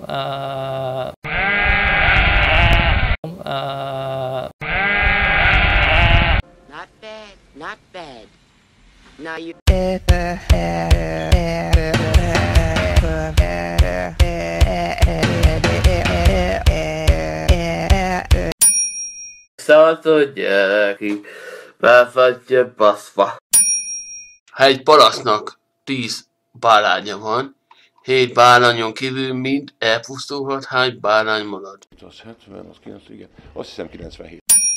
Not bad. Now you. Szaltodja ki, felfagyja baszva. Ha egy parasztnak 10 báránya van, 7 bárányon kívül mind elpusztulhat, hány bárány marad? Az 70, az 90, igen. Azt hiszem 97.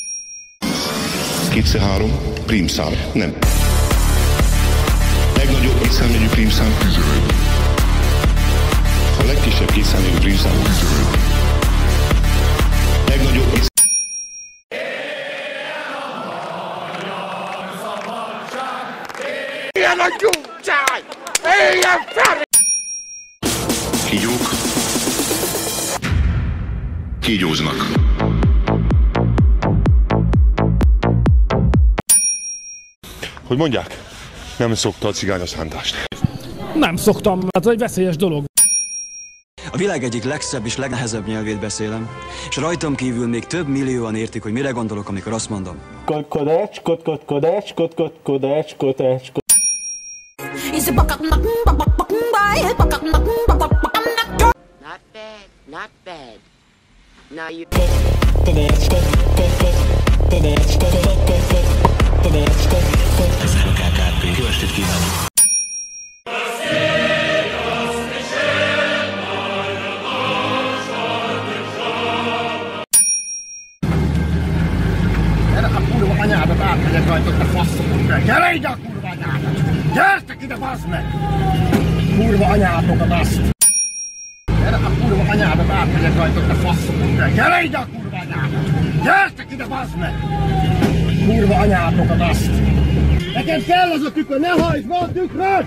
2x3, prímszám, nem. Legnagyobb kétszámjegyű prímszám 15. A legkisebb kétszámjegyű prímszám 15. Legnagyobb Éljen a gyurcsány! Éljen fel! kígyók kígyóznak. Hogy mondják? Nem szokta a cigány a szántást. Nem szoktam, hát egy veszélyes dolog. A világ egyik legszebb és legnehezebb nyelvét beszélem, és rajtam kívül még több millióan értik, hogy mire gondolok, amikor azt mondom. Kodács, kodács, kodács, kodács. Not bad. Now you. Jó estét kívánok! Gyere a kurva anyádat, átmegyek rajtad a faszokon! Gyere ide a kurva anyádat! Gyertek ide, bazd meg! Kurva anyátokat azt! Gyere a kurva anyádat, átmegyek rajtad a faszokon! Gyere ide a kurva anyádat! Gyertek ide, bazd meg! Kurva anyátokat azt! Nekem kell az a tükör, ne hajtsd be a tükröt!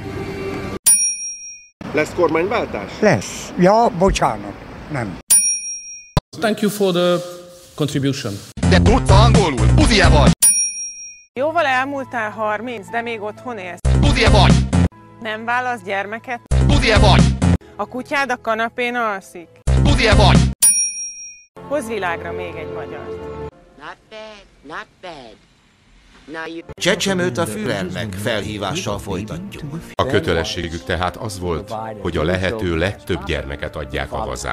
Lesz kormányváltás? Lesz. Ja, bocsánat. Nem. Thank you for the contribution. De tudsz angolul? Buzie vagy! Jóval elmúltál 30, de még otthon élsz. Buzie vagy! Nem válasz gyermeket? Buzie vagy! A kutyád a kanapén alszik. Buzie vagy! Hozz világra még egy magyart. Not bad. Not bad. Now you. Csecsemőt a Führernek felhívással folytatjuk. A kötelességük tehát az volt, hogy a lehető legtöbb gyermeket adják a hazába.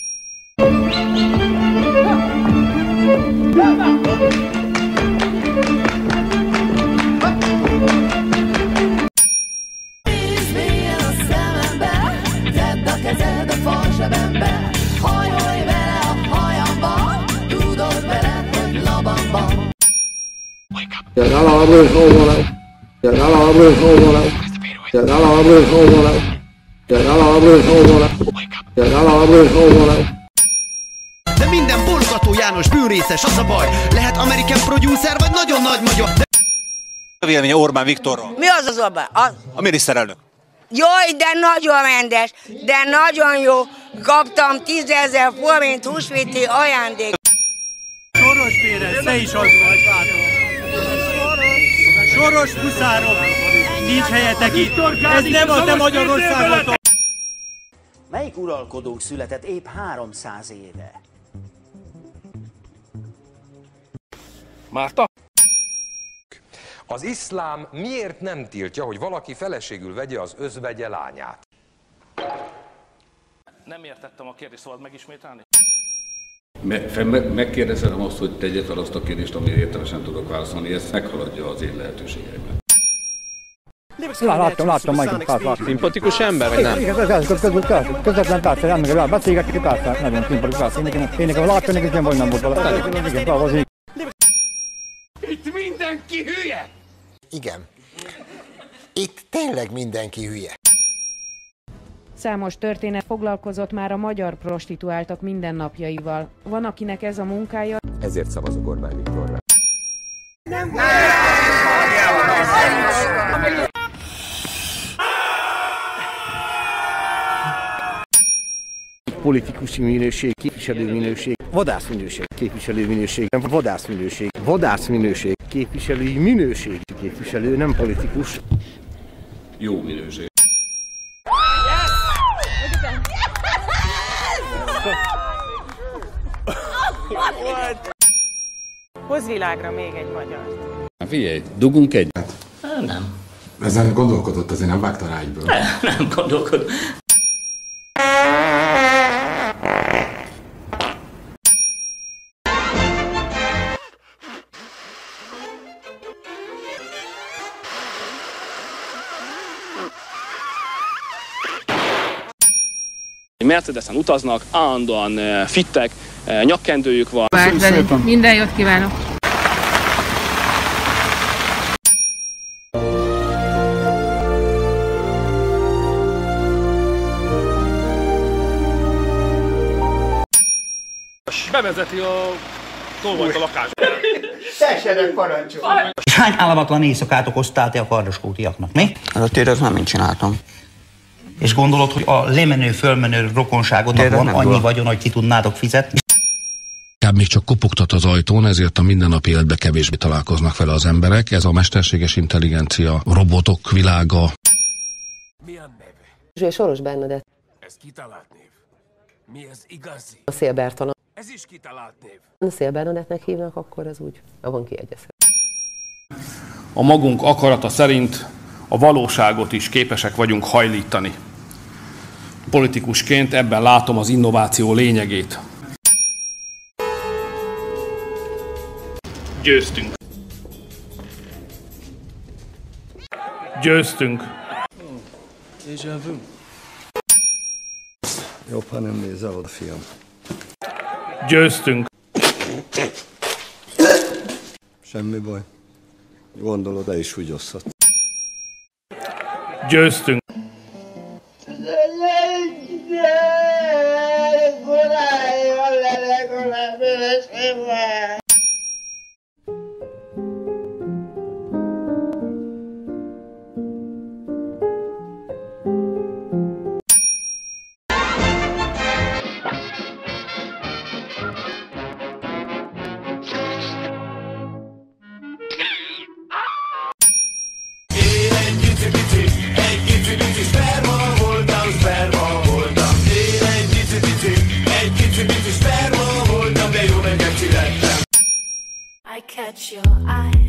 De minden Bologató János bűnrészes, az a baj. Lehet American producer, vagy nagyon nagy magyar. A véleménye Orbán Viktorról? Mi az az Orbán? A miniszterelnök. Jaj, de nagyon rendes, de nagyon jó. Kaptam 10 000 forint húsvéti ajándék. Soros Pérez, te is az vagy, bátor. Soros puszárok, nincs helyetek itt. Ez nem a te Magyarországot. Melyik uralkodónk született épp 300 éve? Márta? Az iszlám miért nem tiltja, hogy valaki feleségül vegye az özvegye lányát? Nem értettem a kérdést, szabad megismételni? Megkérdezem azt, hogy tegye fel azt a kérdést, amire értelmesen tudok válaszolni, ez meghaladja az én lehetőségeimet. Láttam, Michael. Szimpatikus ember, vagy nem? Közvetlen persze, nem beszélgetni, persze, nagyon szimpatikus. Én nekem láttam, nekem vagy nem volt valami. Itt mindenki hülye! Igen. Itt tényleg mindenki hülye. Számos történet foglalkozott már a magyar prostituáltak mindennapjaival. Van, akinek ez a munkája. Ezért szavazok Orbán Viktorra. Politikusi minőség, képviselő minőség, vadász minőség, képviselő minőség, nem vadász minőség, képviselői minőség, képviselő, nem politikus. Jó minőség. Hoz világra még egy magyart. Figyelj, dugunk egyet? Nem. Ezen gondolkodott, azért nem vágta rá egyből. Nem gondolkodott. Mercedesen utaznak, állandóan fittek, nyakkendőjük van. Minden jót kívánok! Bevezeti a tolvajt a lakásba. Tessenek parancsol! És hány államatlan éjszakát okoztál te a kardoskótiaknak, mi? Ezt nem én csináltam. És gondolod, hogy a lemenő-fölmenő rokonságodnak van annyi vagyon, hogy ki tudnátok fizetni? Inkább még csak kopogtat az ajtón, ezért a mindennapi életben kevésbé találkoznak vele az emberek. Ez a mesterséges intelligencia, robotok világa. Soros Bernadett. Ez kitalált név. Mi ez igazi? A Szél Bertalan. Ez is kitalált név. A Szél Bernadettnek hívnak, akkor az úgy abban kiegyezhet. A magunk akarata szerint a valóságot is képesek vagyunk hajlítani. Politikusként ebben látom az innováció lényegét. Győztünk. Győztünk. Jobb, ha nem nézel oda, fiam. Győztünk. Semmi baj. Gondolod, el is húgyoszhat. Győztünk. I catch your eye.